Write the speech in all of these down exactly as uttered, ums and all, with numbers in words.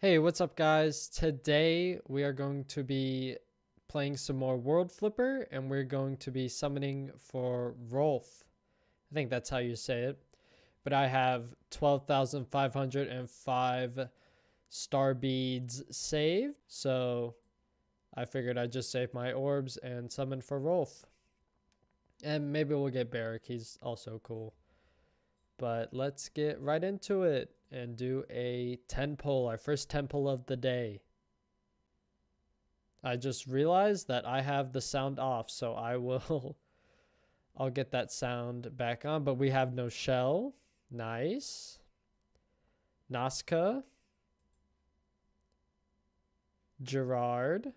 Hey, what's up guys? Today we are going to be playing some more World Flipper and we're going to be summoning for Rolf. I think that's how you say it. But I have twelve thousand five hundred five star beads saved. So I figured I'd just save my orbs and summon for Rolf. And maybe we'll get Barrick. He's also cool. But let's get right into it and do a ten pull, our first ten pull of the day. I just realized that I have the sound off, so I will I'll get that sound back on, but we have no shell. Nice. Nazca. Gerard.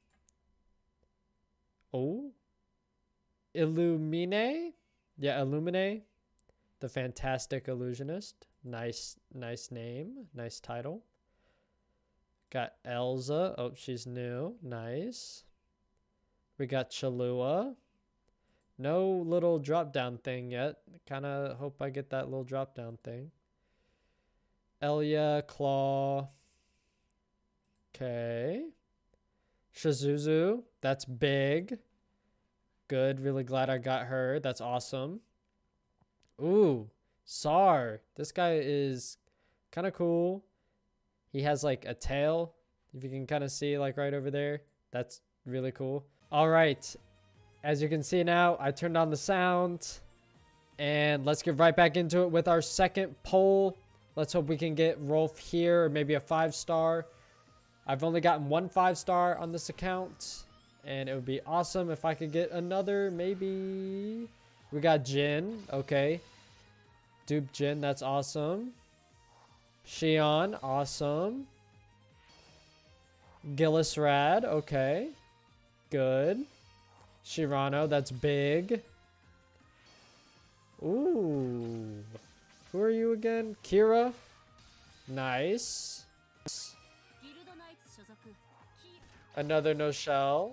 Oh. Illumine? Yeah, Illumine. The Fantastic Illusionist. Nice, nice name. Nice title. Got Elsa. Oh, she's new. Nice. We got Chalua. No little drop down thing yet. Kind of hope I get that little drop down thing. Elia, Claw. Okay. Shizuzu. That's big. Good. Really glad I got her. That's awesome. Ooh, Sar. This guy is kind of cool. He has like a tail. If you can kind of see like right over there. That's really cool. All right. As you can see now, I turned on the sound. And let's get right back into it with our second poll. Let's hope we can get Rolf here or maybe a five star. I've only gotten one five star on this account. And it would be awesome if I could get another maybe... We got Jin. Okay. Dupe Jin. That's awesome. Xion. Awesome. Gillisrad. Okay. Good. Shirano. That's big. Ooh. Who are you again? Kira. Nice. Another no shell.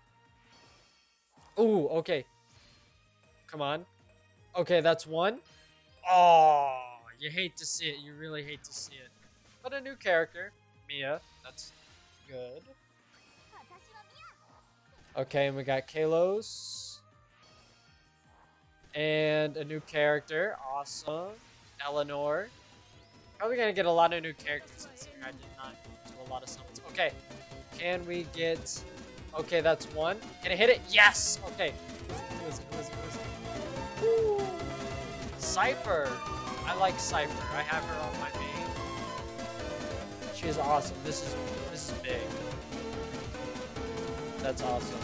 Ooh. Okay. Come on. Okay, that's one. Oh, you hate to see it. You really hate to see it. But a new character. Mia. That's good. Okay, and we got Kalos. And a new character. Awesome. Eleanor. Probably going to get a lot of new characters considering I did not do a lot of summons. Okay. Can we get... Okay, that's one. Can I hit it? Yes! Okay. Who is it? Who is it? Who is it? Ooh. Cypher. I like Cypher. I have her on my main. She is awesome. This is this is big. That's awesome.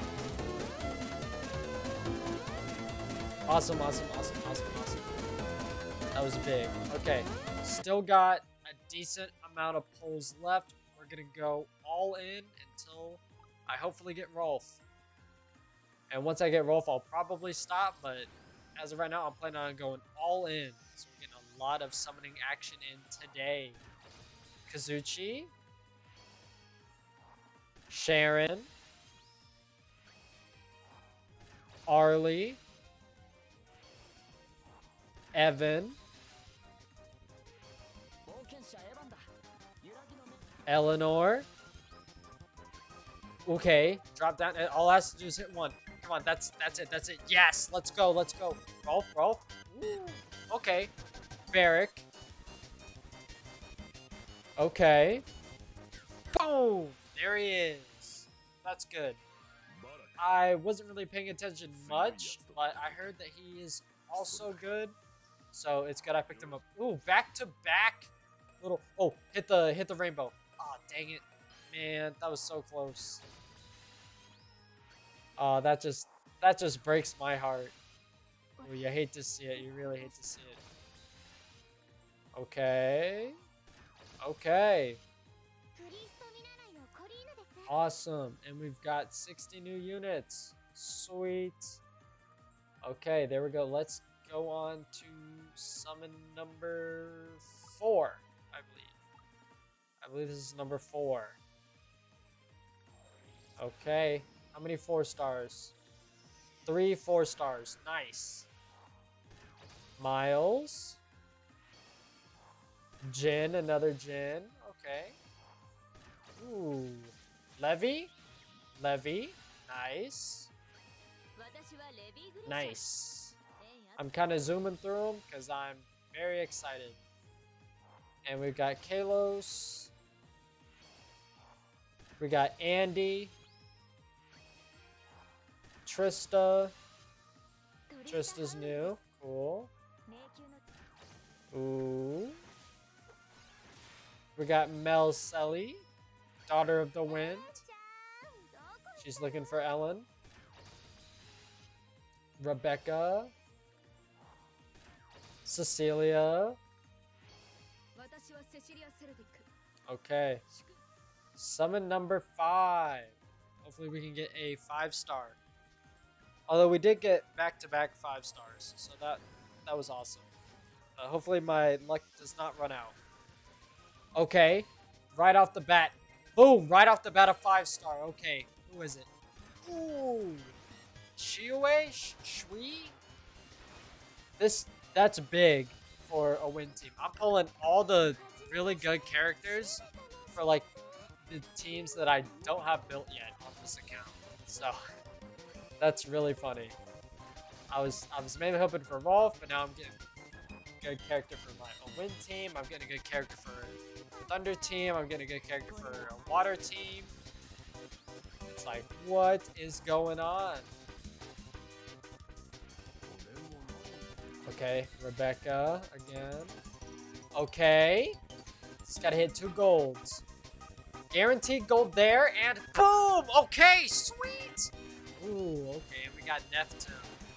Awesome, awesome, awesome, awesome, awesome. That was big. Okay. Still got a decent amount of pulls left. We're gonna go all in until I hopefully get Rolf. And once I get Rolf, I'll probably stop, but as of right now, I'm planning on going all in. So we're getting a lot of summoning action in today. Kazuchi. Sharon. Arlie. Evan. Eleanor. Okay, drop down. All I have to do is hit one. Come on, that's that's it, that's it. Yes, let's go, let's go. Rolf, Rolf. Ooh. Okay. Barrick. Okay. Boom! There he is. That's good. I wasn't really paying attention much, but I heard that he is also good. So it's good I picked him up. Ooh, back to back. Little oh, hit the hit the rainbow. Oh, dang it. Man, that was so close. Oh, that just that just breaks my heart. Oh, you hate to see it. You really hate to see it. Okay. Okay. Awesome. And we've got sixty new units. Sweet. Okay, there we go. Let's go on to summon number four, I believe. I believe this is number four. Okay. How many four stars? Three four stars. Nice. Miles. Jin, another Jin. Okay. Levy? Levy. Nice. Nice. I'm kind of zooming through them because I'm very excited. And we've got Kalos. We got Andy. Trista. Trista's new. Cool. Ooh. We got Mel Selly, Daughter of the Wind. She's looking for Ellen. Rebecca. Cecilia. Okay. Summon number five. Hopefully we can get a five star. Although we did get back-to-back five stars, so that that was awesome. Uh, hopefully my luck does not run out. Okay, right off the bat. Boom, right off the bat a five star. Okay, who is it? Ooh, Chiue? Shui? This, that's big for a win team. I'm pulling all the really good characters for like the teams that I don't have built yet on this account. So that's really funny. I was I was mainly hoping for Rolf, but now I'm getting a good character for my Wind team. I'm getting a good character for Thunder team. I'm getting a good character for a Water team. It's like, what is going on? Okay, Rebecca again. Okay. Just gotta hit two golds. Guaranteed gold there, and boom! Okay, sweet! Ooh, okay, and we got Neptune.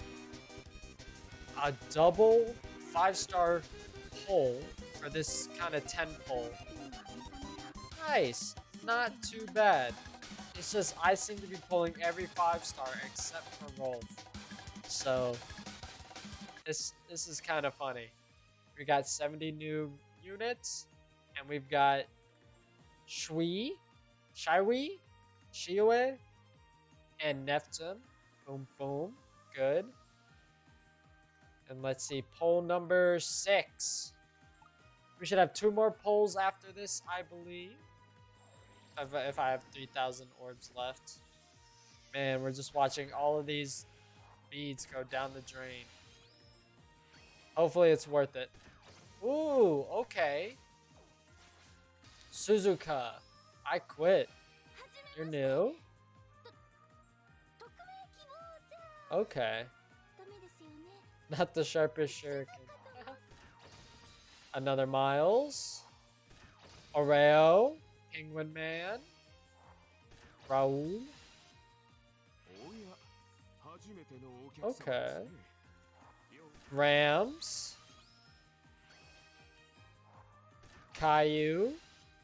A double five-star pull for this kind of ten pull. Nice. Not too bad. It's just I seem to be pulling every five-star except for Rolf. So, this, this is kind of funny. We got seventy new units, and we've got Shui, Shiwi, Shiue, and Neptune. Boom, boom. Good. And let's see, poll number six. We should have two more polls after this, I believe. If, if I have three thousand orbs left. Man, we're just watching all of these beads go down the drain. Hopefully it's worth it. Ooh, okay. Suzuka, I quit. You're new? Okay. Not the sharpest shuriken. Another Miles. Oreo. Penguin Man. Raul. Okay. Rams. Caillou.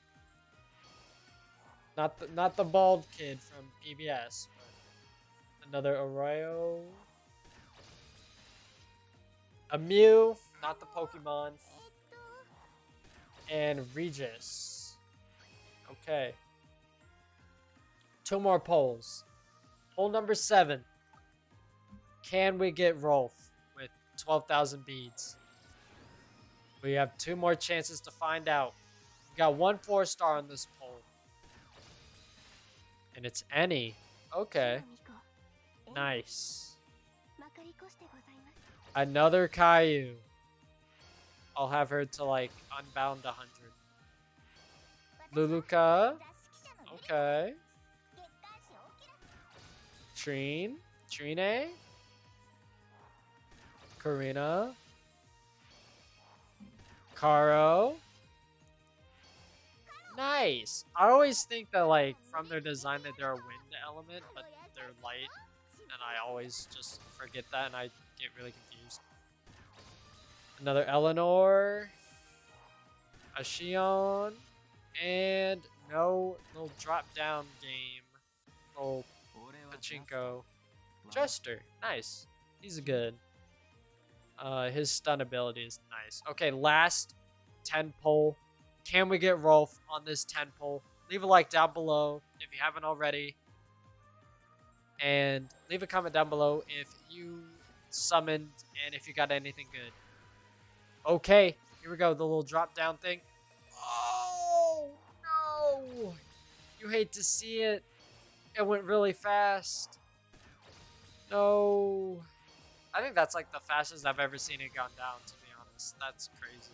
Not the not the bald kid from P B S, but another Oreo. A Mew, not the Pokemon. And Regis. Okay. Two more polls. Poll number seven. Can we get Rolf with twelve thousand beads? We have two more chances to find out. We got one four star on this poll. And it's Annie. Okay. Nice. Another Caillou. I'll have her to like unbound one hundred. Luluka. Okay. Trine. Trine. Karina. Caro. Nice. I always think that like from their design that they're a wind element, but they're light. And I always just forget that and I get really confused. Another Eleanor. A Shion. And no little drop down game. Little pachinko. Jester. Nice. He's good. Uh, his stun ability is nice. Okay, last ten poll. Can we get Rolf on this ten poll? Leave a like down below if you haven't already. And leave a comment down below if you summoned and if you got anything good. Okay, here we go. The little drop down thing. Oh, no. You hate to see it. It went really fast. No. I think that's like the fastest I've ever seen it gone down, to be honest. That's crazy.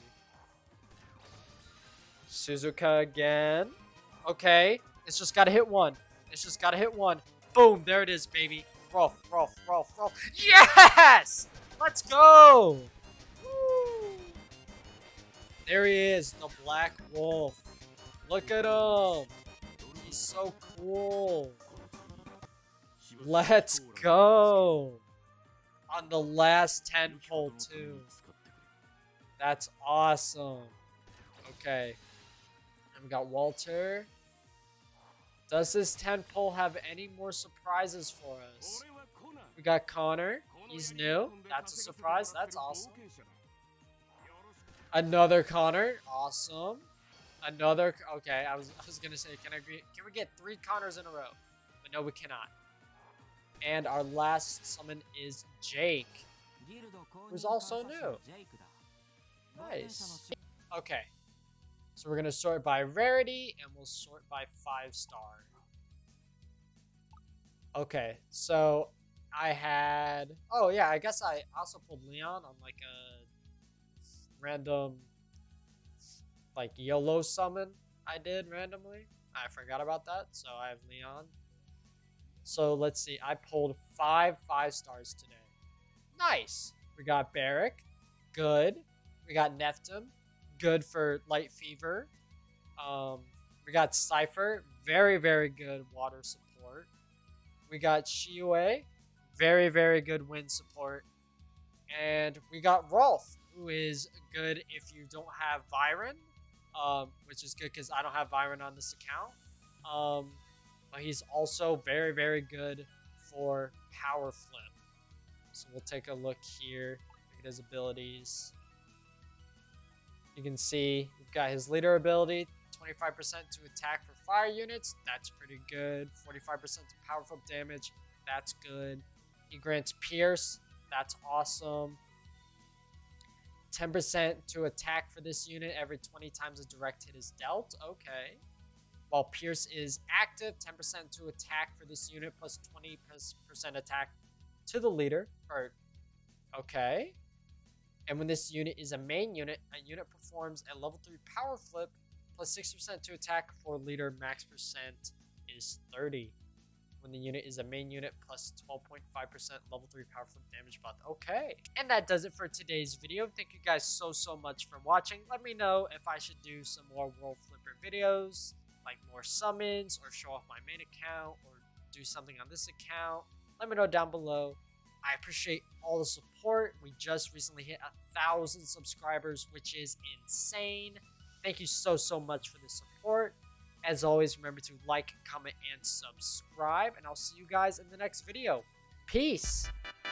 Suzuka again. Okay. It's just got to hit one. It's just got to hit one. Boom. There it is, baby. Rolf, Rolf, Rolf, Rolf. Yes! Let's go! Woo. There he is, the Black Wolf. Look at him. He's so cool. Let's go. On the last ten pull too. That's awesome. Okay. And we got Walter. Does this ten pull have any more surprises for us? We got Connor. He's new. That's a surprise. That's awesome. Another Connor. Awesome. Another. Okay, I was I was gonna say, can I be, can we get three Connors in a row? But no, we cannot. And our last summon is Jake, who's also new. Nice. Okay. So we're going to sort by rarity, and we'll sort by five star. Okay, so I had... Oh, yeah, I guess I also pulled Leon on, like, a random, like, YOLO summon I did randomly. I forgot about that, so I have Leon. So let's see. I pulled five five stars today. Nice. We got Barrick. Good. We got Neftum. Good for Light Fever. Um, we got Cypher. Very, very good water support. We got Shiue. Very, very good wind support. And we got Rolf, who is good if you don't have Byron. Um, which is good because I don't have Byron on this account. Um... But he's also very, very good for Power Flip. So we'll take a look here. Look at his abilities. You can see we've got his leader ability, twenty-five percent to attack for fire units. That's pretty good. forty-five percent to Power Flip damage. That's good. He grants Pierce. That's awesome. ten percent to attack for this unit every twenty times a direct hit is dealt. Okay. While Pierce is active, ten percent to attack for this unit, plus twenty percent attack to the leader. Or, okay. And when this unit is a main unit, a unit performs a level three power flip, plus sixty percent to attack for leader. Max percent is thirty. When the unit is a main unit, plus twelve point five percent level three power flip damage buff. Okay. And that does it for today's video. Thank you guys so, so much for watching. Let me know if I should do some more World Flipper videos, like more summons, or show off my main account, or do something on this account. Let me know down below. I appreciate all the support. We just recently hit a thousand subscribers, which is insane. Thank you so, so much for the support. As always, remember to like, comment, and subscribe, and I'll see you guys in the next video. Peace!